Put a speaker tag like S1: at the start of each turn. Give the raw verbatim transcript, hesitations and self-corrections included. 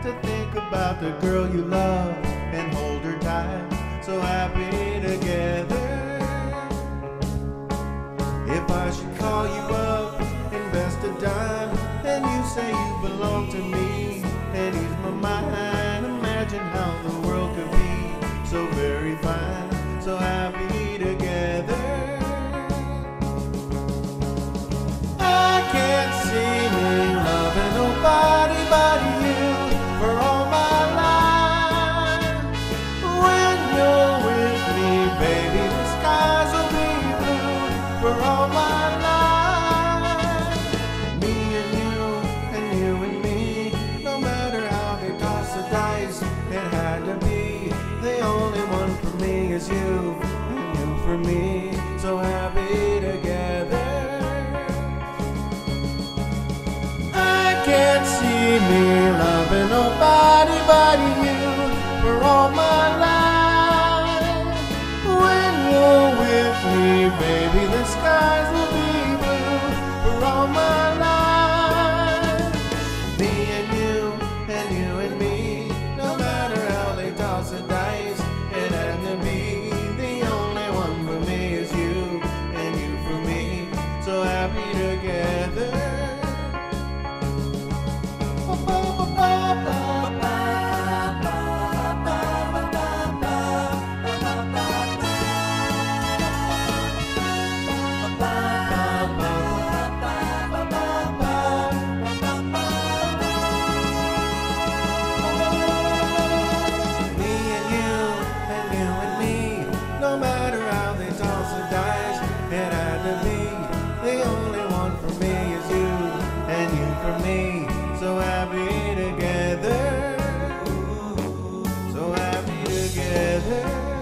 S1: to think about the girl you love and hold her tight, so happy together. If I should call you up, invest a dime, and you say you belong to me and ease my mind, imagine how the world could be so very fine, so happy together. I can't see me loving nobody but you for all my life. When you're with me, baby, the skies will be blue for all my life. Me and you, and you and me, no matter how they toss the dice, it had to be. The only one for me is you, and you for me, so happy together. Can't see me loving nobody but you for all my life. When you're with me, baby, the skies will be blue for all my life. Me and you, and you and me, no matter how they toss the dice, it had to be. The only one for me is you, and you for me, so happy together. No matter how they toss the dice, it had to be. The only one for me is you, and you for me, so happy together, so happy together.